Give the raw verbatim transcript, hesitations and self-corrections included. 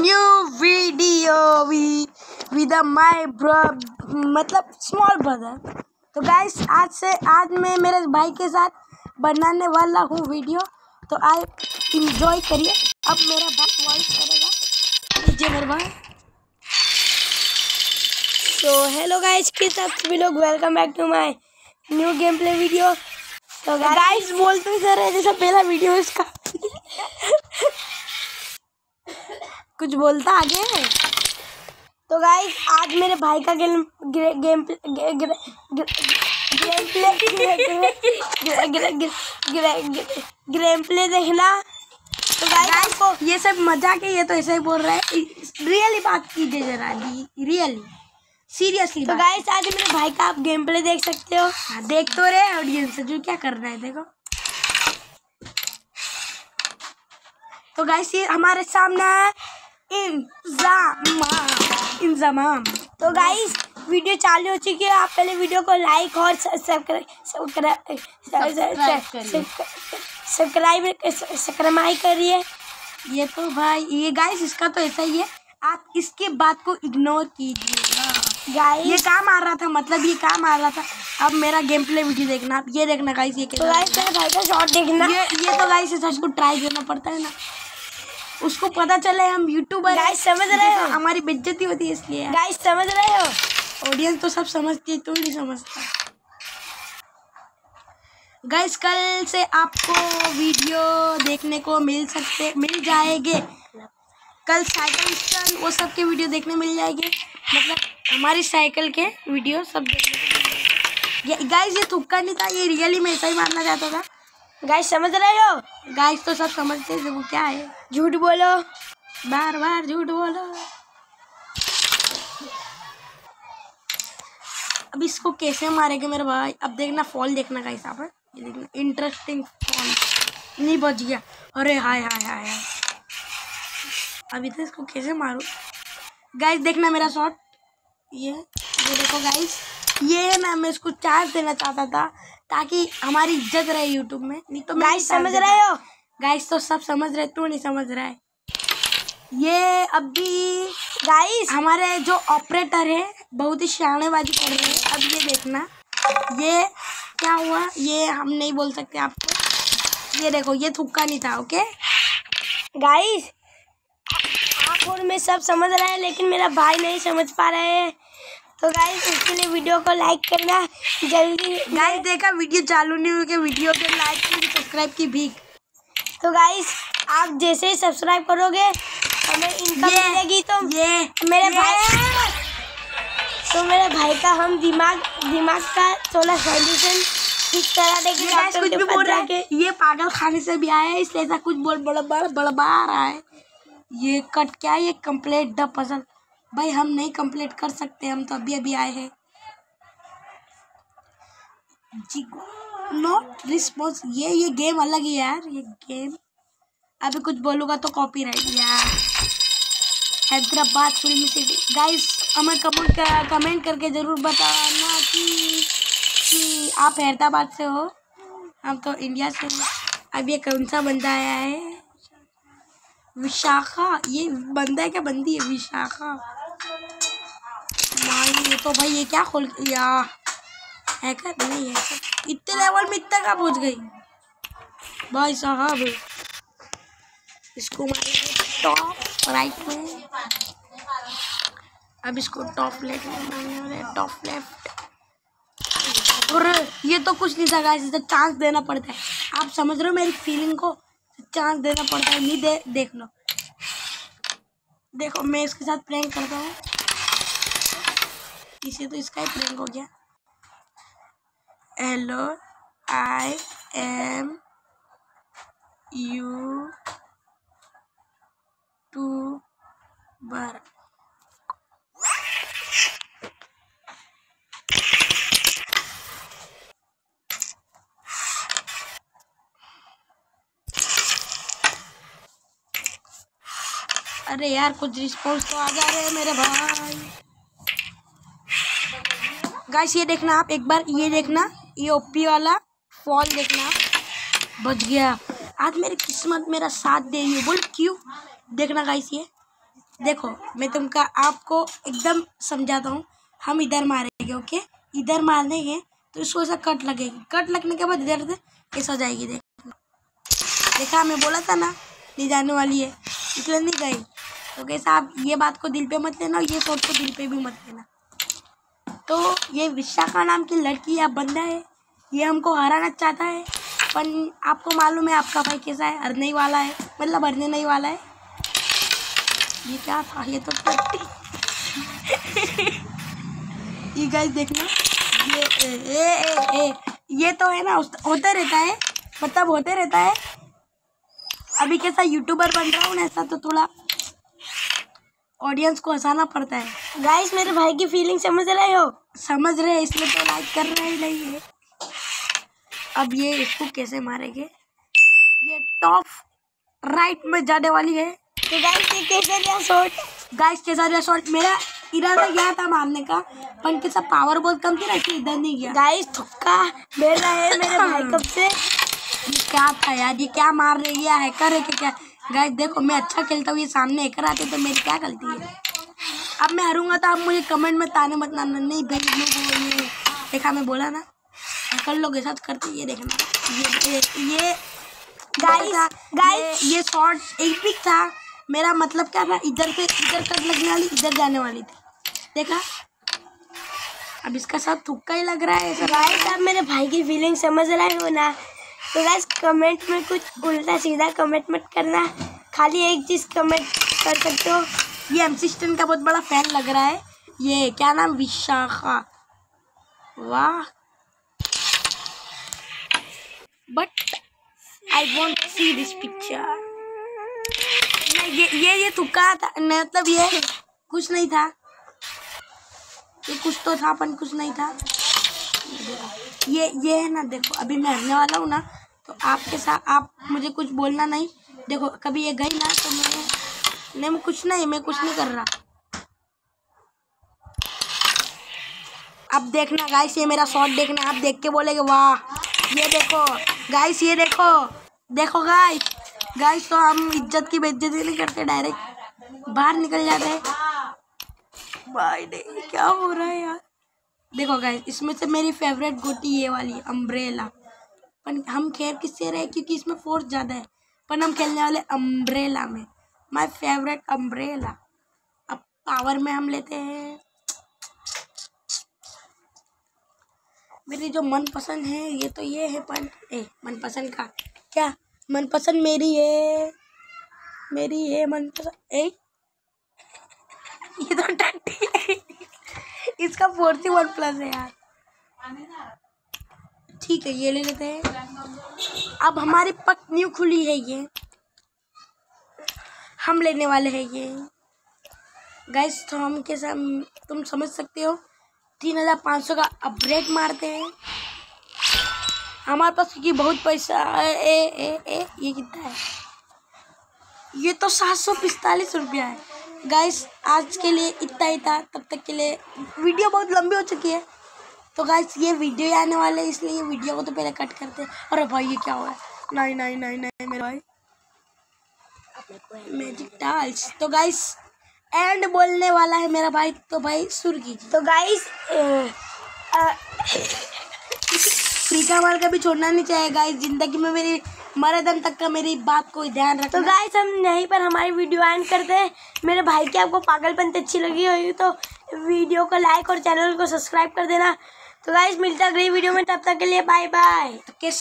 New video with my bro मतलब small brother. तो guys आज से आज मैं मेरे भाई के साथ बनाने वाला हूँ वीडियो, तो आप इंजॉय करिए। अब मेरा भाई वॉइस करेगा, लीजिए मेरे भाई। तो हेलो गाइस, किस आप सभी लोग, welcome back to my new game play video. तो गाइस बोलते ही रहे जैसा पहला वीडियो इसका कुछ बोलता आगे है। तो गाइस आज मेरे भाई का game game game game play देखना। तो गाइस को ये सब मजाक है, ये तो ऐसे ही बोल रहा है, रियली बात कीजिए जरा, रियली सीरियसली। तो गाइस आज मेरे भाई का आप गेम प्ले देख सकते हो। हाँ, देख तो रहे ऑडियंस जो क्या कर रहा है, देखो। तो गाइस ये हमारे सामने है इंतजाम इंतजाम। तो गाइस वीडियो चालू हो चुकी है, आप पहले वीडियो को लाइक और सब्सक्राइब सब्सक्राइब सब्सक्राइब करिए। ये तो भाई ये गाइस इसका तो ऐसा ही है, आप इसके बात को इग्नोर कीजिएगा। गाइस ये काम आ रहा था, मतलब ये काम आ रहा था। अब मेरा गेम प्ले वीडियो देखना, आप ये देखना गाइस। ये तो गाइस मेरे भाई का शॉट देखना। ये ये तो गाइस इसको ट्राई करना पड़ता है ना, उसको पता चले हम यूट्यूबर। गाइस समझ रहे हो, हमारी बेइज्जती होती है इसलिए। गाइस समझ रहे हो, ऑडियंस तो सब समझती है, तुम नहीं समझता। गाइस कल से आपको वीडियो देखने को मिल सकते मिल जाएंगे कल साइकिल स्टंट वो सब के वीडियो देखने मिल जाएंगे, मतलब हमारी साइकिल के वीडियो सब देखने को। गाइस ये तुक्का नहीं था, ये रियली में ऐसा ही मारना चाहता था। गाइस समझ रहे हो, गाइस तो सब समझते हैं वो क्या है। झूठ बोलो, बार बार झूठ बोलो। अब इसको कैसे मारेंगे मेरे भाई, अब देखना फॉल देखना गाइस। आप ये देखना इंटरेस्टिंग फॉल, नहीं बच गया। अरे हाय हाय हाय हाय, अभी तो इसको कैसे मारूं। गाइस देखना मेरा शॉट, ये ये देखो गाइस, ये ना मैं इसको चार्ज देना चाहता था ताकि हमारी इज्जत रहे यूट्यूब में, नहीं तो। गाइस समझ रहे हो, गाइस तो सब समझ रहे, तू नहीं समझ रहा है। ये अभी गाइस हमारे जो ऑपरेटर है बहुत ही शानेबाजी कर रहे हैं। अब ये देखना, ये क्या हुआ ये हम नहीं बोल सकते आपको। ये देखो ये थुक्का नहीं था, ओके गाइस। आप और मैं सब समझ रहे हैं, लेकिन मेरा भाई नहीं समझ पा रहे हैं। तो गाइस उसके लिए वीडियो को लाइक करना जल्दी। गाइस देखा वीडियो चालू नहीं हुई कि वीडियो पे लाइक की सब्सक्राइब की भीख। तो गाइस आप जैसे ही सब्सक्राइब करोगे हमें इनकम मिलेगी। तो ये मेरे ये। भाई तो मेरे भाई का हम दिमाग दिमाग का थोड़ा सॉल्यूशन ठीक करा देंगे। गाइस कुछ भी बोल रहा है, ये पागल खाने से भी आया है इसलिए ऐसा कुछ बोल बड़ा बड़ा बड़बा रहा है। ये कट क्या है, ये कंप्लीट द पजल। भाई हम नहीं कंप्लीट कर सकते, हम तो अभी अभी आए हैं जी। नॉट रिस्पॉन्स, ये ये गेम अलग ही है यार, ये गेम अभी कुछ बोलूँगा तो कॉपीराइट यार। Hyderabad film city. गाइस हमें कमेंट कर, कमेंट करके ज़रूर बताना कि कि आप हैदराबाद से हो, हम तो इंडिया से हो। अब ये कौन सा बंदा आया है, विशाखा। ये बंदा है क्या बंदी है, विशाखा। ये तो भाई ये क्या खोल या है क्या, नहीं है इतने लेवल में इतना का पहुंच गई भाई साहब। इसको मारेंगे टॉप राइट में, अब इसको टॉप लेफ्ट में मारने वाले, टॉप लेफ्ट। और ये तो कुछ नहीं था गाइस, इसे चांस देना पड़ता है। आप समझ रहे हो मेरी फीलिंग को, चांस देना पड़ता है। नहीं दे, देख लो देखो मैं इसके साथ प्रैंक करता हूँ, इसे तो इसका ही प्रैंक हो गया। Hello I am YouTuber. अरे यार कुछ रिस्पॉन्स तो आ जा रहे हैं मेरे भाई। गाइस ये देखना आप एक बार, ये देखना ये ओपी वाला फॉल देखना, बच गया। आज मेरी किस्मत मेरा साथ दे रही है, बोल क्यों। देखना गाइस ये देखो मैं तुमका आपको एकदम समझाता हूँ। हम इधर मारेंगे, ओके, इधर मारेंगे तो इसको ऐसा कट लगेगी, कट लगने के बाद इधर से ऐसा जाएगी। देखो देखा, मैं बोला था ना नहीं जाने वाली है, इसलिए नहीं गई। तो कैसा आप ये बात को दिल पे मत लेना, ये शॉट को दिल पे भी मत लेना। तो ये विशाखा नाम की लड़की या बंदा है, ये हमको हराना चाहता है, पर आपको मालूम है आपका भाई कैसा है, हरने ही वाला है, मतलब हरने नहीं वाला है। ये क्या था, ये तो ये गाइस देखना, ये ए, ए, ए, ए, ये तो है ना होते रहता है, मतलब होते रहता है। अभी कैसा यूट्यूबर बन रहा हूँ ना, ऐसा तो थोड़ा ऑडियंस को हंसाना पड़ता है। गाइस मेरे भाई की फीलिंग समझ रहे हो? समझ रहे हैं, इसलिए तो लाइक कर रहे ही नहीं है। अब ये इसको कैसे मारेंगे, ये टॉप राइट में जाने वाली है। तो गाइस ये कैसे लिया शॉट? गाइस कैसा लिया शॉट, मेरा इरादा गया था मारने का, पर कैसा पावर बहुत कम थी ना, इसलिए इधर नहीं गया। गाइस थुक्का मिल रहा है मेरे भाई कब से। ये क्या था यार, ये क्या मार रही है, हैकर है क्या? गाइस देखो मैं अच्छा खेलता हूँ, ये सामने हैकर आते तो मेरी क्या गलती है। अब मैं हारूंगा तो आप मुझे कमेंट में ताने मत मारना, नहीं भाई लोग ये देखा, मैं बोला ना हैकर लोग ऐसा करते। ये देखना, ये ये, ये गाइस गाइस ये शॉट एपिक था। मेरा मतलब क्या था, इधर से इधर कट लगने वाली, इधर जाने वाली थी, देखा। अब इसका साथ तुक्का ही लग रहा है। गाइस आप मेरे भाई की फीलिंग समझ रहे हो ना? तो गाइस कमेंट में कुछ उल्टा सीधा कमेंट मत करना, खाली एक चीज कमेंट कर सकते हो। ये एमसी स्टन का बहुत बड़ा फैन लग रहा है, ये क्या नाम, विशाखा। वाह, but I want see this picture. ये ये ये तुक्का था, मतलब ये कुछ नहीं था, ये कुछ तो था पर कुछ नहीं था। ये ये है ना, देखो अभी मैं हरने वाला हूँ ना, तो आपके साथ आप मुझे कुछ बोलना नहीं। देखो कभी ये गई ना तो मैं नहीं, मैं कुछ नहीं मैं कुछ नहीं कर रहा। अब देखना गाइस, ये मेरा शॉट देखना, आप देख के बोलेगे वाह। ये देखो गाइस, ये देखो देखो गाइस गाइस तो हम इज्जत की बेइज्जती नहीं करते, डायरेक्ट बाहर निकल जाते हैं। भाई नहीं, क्या हो रहा है यार। देखो गाइस, इसमें से मेरी फेवरेट गोटी ये वाली है, अम्ब्रेला। पर हम खेल किससे रहे, क्योंकि इसमें फोर्स ज़्यादा है, पर हम खेलने वाले अम्ब्रेला में। My favourite umbrella. अब पावर में हम लेते हैं मेरी जो मनपसंद है, ये तो ये है, पर ए मनपसंद का क्या, मनपसंद मेरी है, मेरी है मनपसंद। ए ये तो टट्टी है, इसका फोर्टी वन प्लस है यार। ठीक है ये ले लेते हैं। अब हमारी पक न्यू खुली है, ये हम लेने वाले हैं ये गाइस। तो हम कैसा, तुम समझ सकते हो, तीन हजार पाँच सौ का अपग्रेड मारते हैं हमारे पास, क्योंकि बहुत पैसा है। ए, ए, ए, ये कितना है, ये तो सात सौ पिस्तालीस रुपया है। गाइस आज के लिए इतना ही था, तब तक के लिए वीडियो बहुत लंबी हो चुकी है, तो गाइस ये वीडियो आने वाले हैं, इसलिए ये वीडियो को तो पहले कट करते हैं। अरे भाई ये क्या हुआ है, नहीं नहीं नहीं नहीं मेरे भाई, मैजिक टाइल्स। तो गाइस एंड बोलने वाला है मेरा भाई, तो भाई सुर कीजिए। तो गाइस फ्री का माल कभी छोड़ना नहीं चाहिए गाइस, जिंदगी में मेरी मरे दम तक का मेरी बात को ध्यान रखना। तो गाइस हम यहीं पर हमारी वीडियो एंड करते हैं। मेरे भाई की आपको पागलपंती अच्छी लगी होगी तो वीडियो को लाइक और चैनल को सब्सक्राइब कर देना। तो गाइस मिलता है अगली वीडियो में, तब तक के लिए बाय बाय। तो